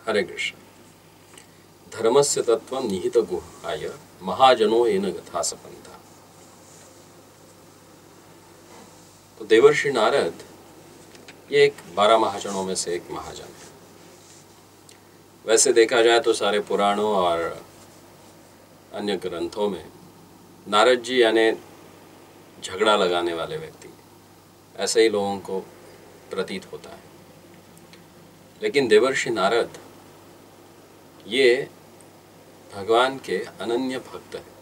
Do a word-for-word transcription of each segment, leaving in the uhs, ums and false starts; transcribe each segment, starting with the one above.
हरे कृष्ण। धर्मस्य तत्वं निहित गुहाय महाजनो येन गथा सपंथा। तो देवर्षि नारद ये एक बारह महाजनों में से एक महाजन है। वैसे देखा जाए तो सारे पुराणों और अन्य ग्रंथों में नारद जी यानी झगड़ा लगाने वाले व्यक्ति, ऐसे ही लोगों को प्रतीत होता है। लेकिन देवर्षि नारद ये भगवान के अनन्य भक्त हैं।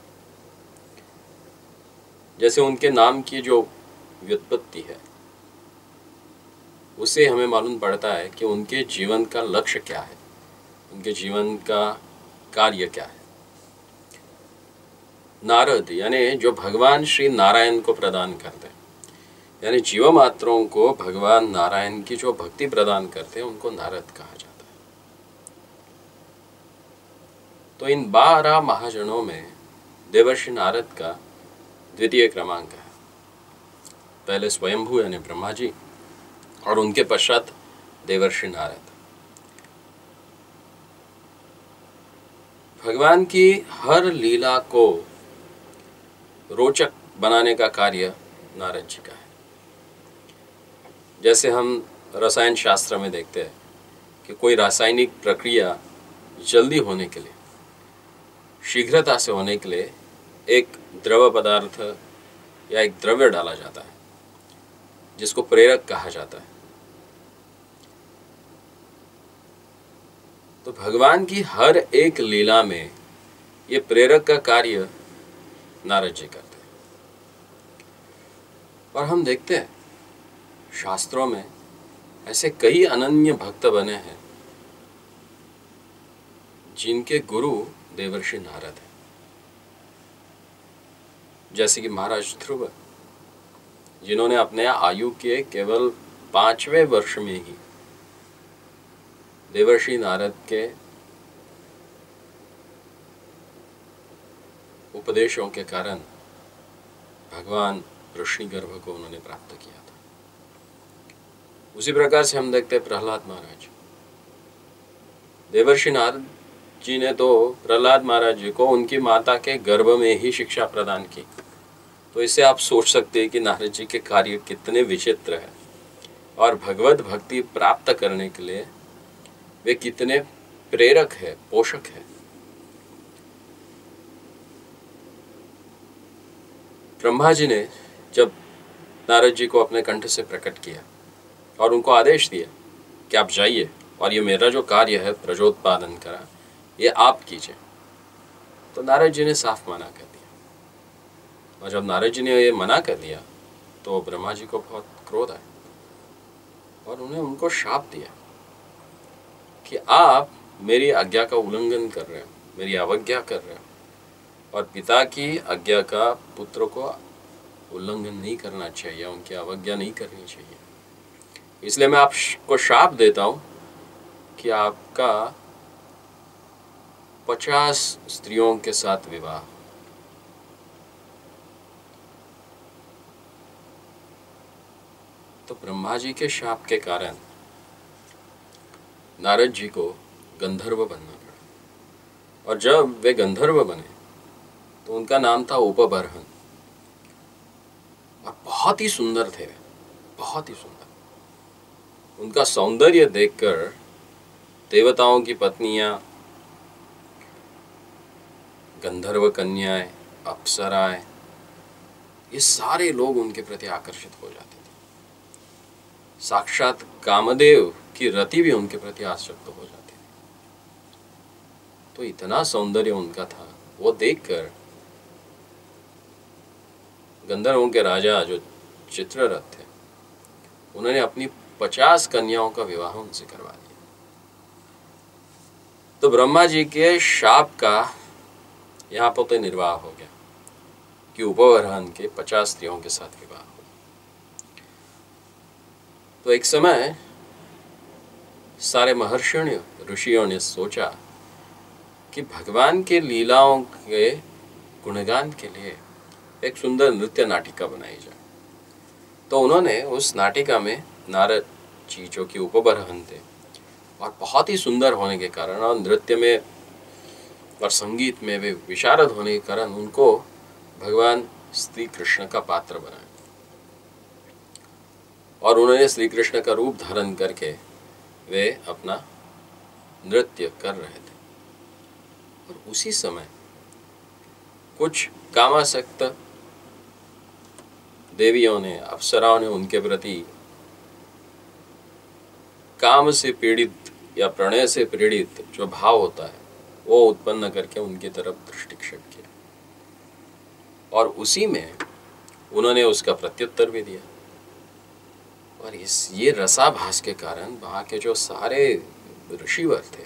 जैसे उनके नाम की जो व्युत्पत्ति है उससे हमें मालूम पड़ता है कि उनके जीवन का लक्ष्य क्या है, उनके जीवन का कार्य क्या है। नारद यानी जो भगवान श्री नारायण को प्रदान करते हैं, यानी जीव मात्रों को भगवान नारायण की जो भक्ति प्रदान करते हैं उनको नारद कहा जाता है। तो इन बारह महाजनों में देवर्षि नारद का द्वितीय क्रमांक है। पहले स्वयंभू यानी ब्रह्मा जी और उनके पश्चात देवर्षि नारद। भगवान की हर लीला को रोचक बनाने का कार्य नारद जी का है। जैसे हम रसायन शास्त्र में देखते हैं कि कोई रासायनिक प्रक्रिया जल्दी होने के लिए, शीघ्रता से होने के लिए एक द्रव पदार्थ या एक द्रव्य डाला जाता है जिसको प्रेरक कहा जाता है। तो भगवान की हर एक लीला में ये प्रेरक का कार्य नारद जी करते हैं। और हम देखते हैं शास्त्रों में ऐसे कई अनन्य भक्त बने हैं जिनके गुरु देवर्षि नारद है। जैसे कि महाराज ध्रुव, जिन्होंने अपने आयु के केवल पांचवें वर्ष में ही देवर्षि नारद के उपदेशों के कारण भगवान ऋषिगर्भ को उन्होंने प्राप्त किया था। उसी प्रकार से हम देखते हैं प्रहलाद महाराज। देवर्षि नारद जी ने तो प्रहलाद महाराज जी को उनकी माता के गर्भ में ही शिक्षा प्रदान की। तो इससे आप सोच सकते हैं कि नारद जी के कार्य कितने विचित्र हैं और भगवत भक्ति प्राप्त करने के लिए वे कितने प्रेरक है, पोषक है। ब्रह्मा जी ने जब नारद जी को अपने कंठ से प्रकट किया और उनको आदेश दिया कि आप जाइए और ये मेरा जो कार्य है प्रजोत्पादन करा, ये आप कीजिए, तो नारद जी ने साफ मना कर दिया। और जब नारद जी ने ये मना कर दिया तो ब्रह्मा जी को बहुत क्रोध आया और उन्हें उनको शाप दिया कि आप मेरी आज्ञा का उल्लंघन कर रहे हो, मेरी अवज्ञा कर रहे हो, और पिता की आज्ञा का पुत्र को उल्लंघन नहीं करना चाहिए, उनकी अवज्ञा नहीं करनी चाहिए। इसलिए मैं आपको शाप देता हूँ कि आपका पचास स्त्रियों के साथ विवाह। तो ब्रह्मा जी के शाप के कारण नारद जी को गंधर्व बनना पड़ा। और जब वे गंधर्व बने तो उनका नाम था उपबर्हन। और बहुत ही सुंदर थे, बहुत ही सुंदर। उनका सौंदर्य देखकर देवताओं की पत्नियां, गंधर्व कन्याएं, अप्सराएं, ये सारे लोग उनके प्रति आकर्षित हो जाते थे। साक्षात कामदेव की रति भी उनके प्रति आसक्त हो जाती थी। तो इतना सौंदर्य उनका था, वो देखकर गंधर्वों के राजा जो चित्ररथ थे, उन्होंने अपनी पचास कन्याओं का विवाह उनसे करवा दिया। तो ब्रह्मा जी के शाप का यहाँ पर तो निर्वाह हो गया कि उपबर्हन के पचास स्त्रियों के साथ विवाह हो। तो एक समय सारे महर्षियों ने, ऋषियों ने सोचा कि भगवान के लीलाओं के गुणगान के लिए एक सुंदर नृत्य नाटिका बनाई जाए। तो उन्होंने उस नाटिका में नारद जी जो कि उपबर्हन थे और बहुत ही सुंदर होने के कारण और नृत्य में और संगीत में वे विशारद होने के कारण उनको भगवान श्री कृष्ण का पात्र बनाया और उन्होंने श्री कृष्ण का रूप धारण करके वे अपना नृत्य कर रहे थे। और उसी समय कुछ कामासक्त देवियों ने, अप्सराओं ने उनके प्रति काम से पीड़ित या प्रणय से पीड़ित जो भाव होता है वो उत्पन्न करके उनकी तरफ दृष्टिक्षेप किया और उसी में उन्होंने उसका प्रत्युत्तर भी दिया। और इस ये रसाभास के कारण वहाँ के जो सारे ऋषिवर थे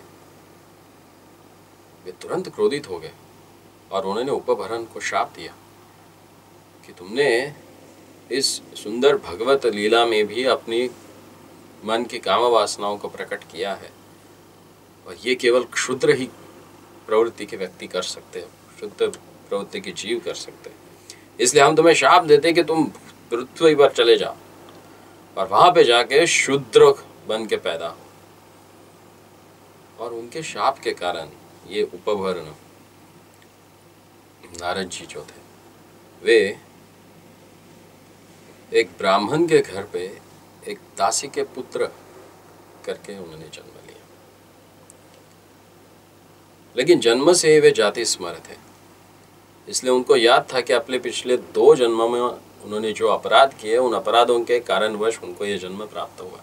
वे तुरंत क्रोधित हो गए और उन्होंने उपभरण को श्राप दिया कि तुमने इस सुंदर भगवत लीला में भी अपनी मन की काम वासनाओं को प्रकट किया है और ये केवल क्षुद्र ही प्रवृत्ति के व्यक्ति कर सकते हैं, शुद्ध प्रवृत्ति के जीव कर सकते हैं। इसलिए हम तुम्हें शाप देते हैं कि तुम पृथ्वी पर चले जाओ और वहां पे जाके शूद्र बन के पैदा हो। और उनके शाप के कारण ये उपभरण नारद जी जो थे वे एक ब्राह्मण के घर पे एक दासी के पुत्र करके उन्होंने जन्म लिया। लेकिन जन्म से ही वे जाति स्मर थे, इसलिए उनको याद था कि अपने पिछले दो जन्मों में उन्होंने जो अपराध किए उन अपराधों के कारणवश उनको ये जन्म प्राप्त हुआ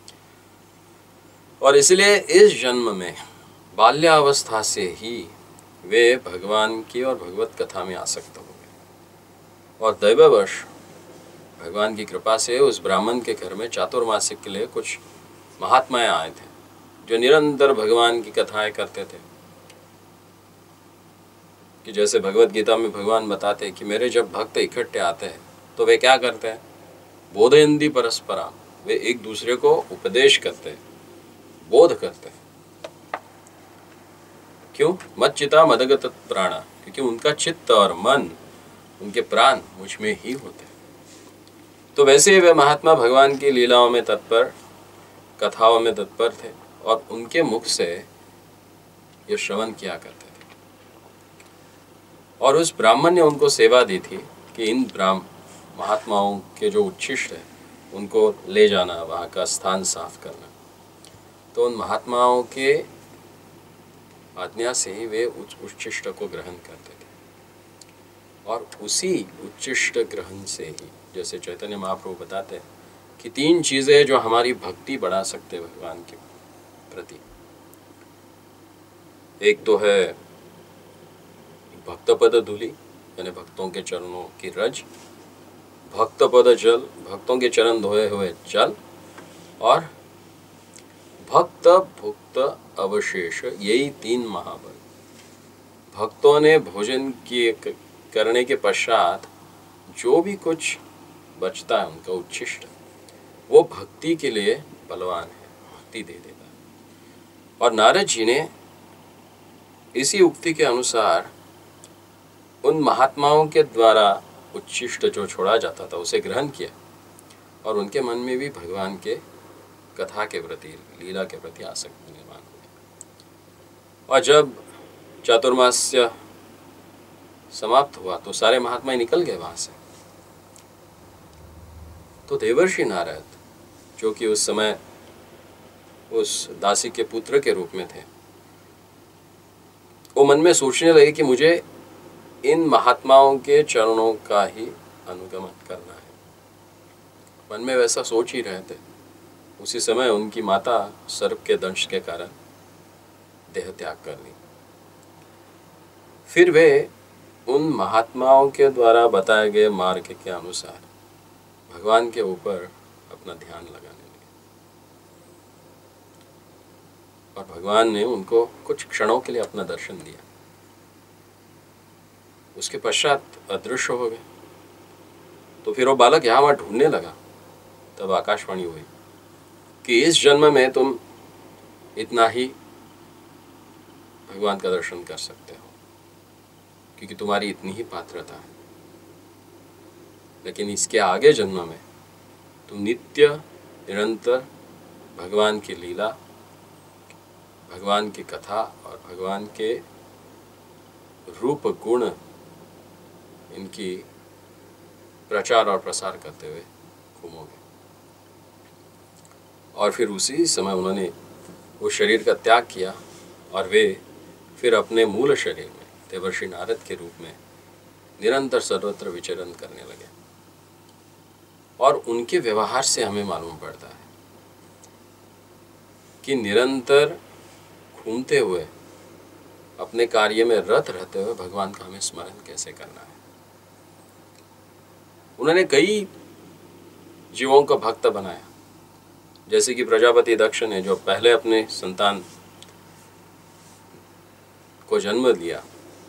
और इसलिए इस जन्म में बाल्यावस्था से ही वे भगवान की और भगवत कथा में आसक्त हो गए। और दैववश भगवान की कृपा से उस ब्राह्मण के घर में चातुर्मासिक के लिए कुछ महात्माएं आए थे जो निरंतर भगवान की कथाएं करते थे। कि जैसे भगवत गीता में भगवान बताते हैं कि मेरे जब भक्त इकट्ठे आते हैं तो वे क्या करते हैं, बोधयन्ति परस्परा, वे एक दूसरे को उपदेश करते हैं, बोध करते हैं। क्यों? मच्चिता मदगत प्राणा, क्योंकि उनका चित्त और मन, उनके प्राण मुझ में ही होते हैं। तो वैसे ही वे महात्मा भगवान की लीलाओं में तत्पर, कथाओं में तत्पर थे और उनके मुख से ये श्रवण किया करते थे। और उस ब्राह्मण ने उनको सेवा दी थी कि इन ब्राह्म महात्माओं के जो उच्छिष्ट है उनको ले जाना, वहाँ का स्थान साफ करना। तो उन महात्माओं के आज्ञा से ही वे उच्छिष्ट को ग्रहण करते थे और उसी उच्छिष्ट ग्रहण से ही, जैसे चैतन्य महाप्रभु बताते हैं कि तीन चीज़ें जो हमारी भक्ति बढ़ा सकते भगवान के प्रति। एक तो है भक्त पद धूलि, यानी भक्तों के चरणों की रज, भक्त पद जल, भक्तों के चरण धोए हुए जल, और भक्त भुक्त अवशेष, यही तीन महाबल। भक्तों ने भोजन किए करने के पश्चात जो भी कुछ बचता है उनका उच्छिष्ट, वो भक्ति के लिए बलवान है, भक्ति दे देता है। और नारद जी ने इसी उक्ति के अनुसार उन महात्माओं के द्वारा उच्छिष्ट जो छोड़ा जाता था उसे ग्रहण किया और उनके मन में भी भगवान के कथा के प्रति, लीला के प्रति आसक्ति निर्माण हुई। और जब चातुर्मास्य समाप्त हुआ तो सारे महात्मा निकल गए वहां से। तो देवर्षि नारद, जो कि उस समय उस दासी के पुत्र के रूप में थे, वो मन में सोचने लगे कि मुझे इन महात्माओं के चरणों का ही अनुगमन करना है। मन में वैसा सोच ही रहे थे। उसी समय उनकी माता सर्प के दंश के कारण देह त्याग कर ली। फिर वे उन महात्माओं के द्वारा बताए गए मार्ग के अनुसार भगवान के ऊपर अपना ध्यान लगाने लगे और भगवान ने उनको कुछ क्षणों के लिए अपना दर्शन दिया। उसके पश्चात अदृश्य हो गए। तो फिर वो बालक यहाँ वहाँ ढूंढने लगा। तब आकाशवाणी हुई कि इस जन्म में तुम इतना ही भगवान का दर्शन कर सकते हो, क्योंकि तुम्हारी इतनी ही पात्रता है। लेकिन इसके आगे जन्म में तुम नित्य निरंतर भगवान की लीला भगवान की कथा और भगवान के रूप गुण इनकी प्रचार और प्रसार करते हुए घूमोगे। और फिर उसी समय उन्होंने वो शरीर का त्याग किया और वे फिर अपने मूल शरीर में देवर्षि नारद के रूप में निरंतर सर्वत्र विचरण करने लगे। और उनके व्यवहार से हमें मालूम पड़ता है कि निरंतर घूमते हुए अपने कार्य में रत रहते हुए भगवान का हमें स्मरण कैसे करना है। उन्होंने कई जीवों का भक्त बनाया, जैसे कि प्रजापति दक्ष ने जो पहले अपने संतान को जन्म दिया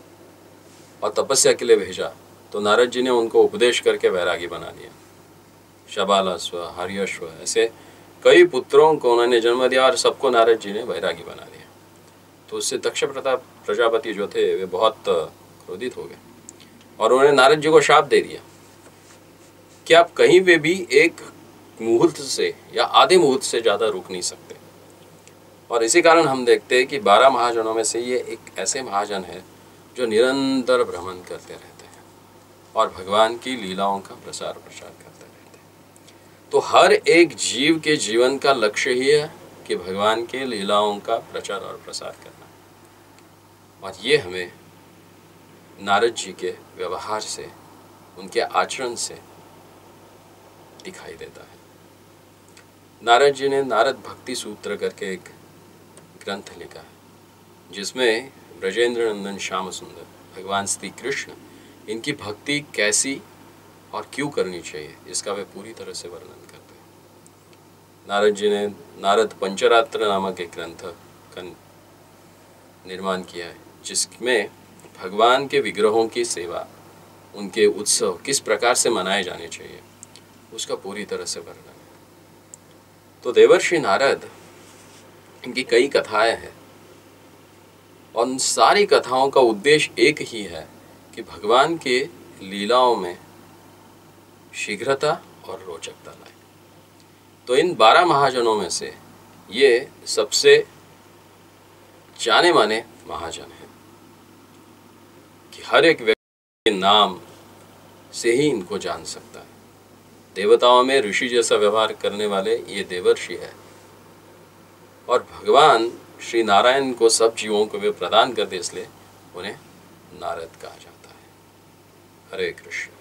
और तपस्या के लिए भेजा, तो नारद जी ने उनको उपदेश करके वैरागी बना दिया। शबालाश्व, हर्यश्व, ऐसे कई पुत्रों को उन्होंने जन्म दिया और सबको नारद जी ने वैरागी बना दिया। तो उससे दक्ष प्रताप प्रजापति जो थे वे बहुत क्रोधित हो गए और उन्होंने नारद जी को शाप दे दिया कि आप कहीं पे भी एक मुहूर्त से या आधे मुहूर्त से ज़्यादा रुक नहीं सकते। और इसी कारण हम देखते हैं कि बारह महाजनों में से ये एक ऐसे महाजन है जो निरंतर भ्रमण करते रहते हैं और भगवान की लीलाओं का प्रसार प्रचार करते रहते हैं। तो हर एक जीव के जीवन का लक्ष्य ही है कि भगवान के लीलाओं का प्रचार और प्रसार करना। और ये हमें नारद जी के व्यवहार से, उनके आचरण से दिखाई देता है। नारद जी ने नारद भक्ति सूत्र करके एक ग्रंथ लिखा है, जिसमें ब्रजेंद्र नंदन श्याम सुंदर भगवान श्री कृष्ण इनकी भक्ति कैसी और क्यों करनी चाहिए इसका वे पूरी तरह से वर्णन करते हैं। नारद जी ने नारद पंचरात्र नामक एक ग्रंथ का निर्माण किया है, जिसमें भगवान के विग्रहों की सेवा, उनके उत्सव किस प्रकार से मनाए जाने चाहिए उसका पूरी तरह से वर्णन है। तो देवर्षि नारद, इनकी कई कथाएं हैं और उन सारी कथाओं का उद्देश्य एक ही है कि भगवान के लीलाओं में शीघ्रता और रोचकता लाए। तो इन बारह महाजनों में से ये सबसे जाने माने महाजन हैं कि हर एक व्यक्ति के नाम से ही इनको जान सकता है। देवताओं में ऋषि जैसा व्यवहार करने वाले ये देवर्षि है और भगवान श्री नारायण को सब जीवों को वे प्रदान करते, इसलिए उन्हें नारद कहा जाता है। हरे कृष्ण।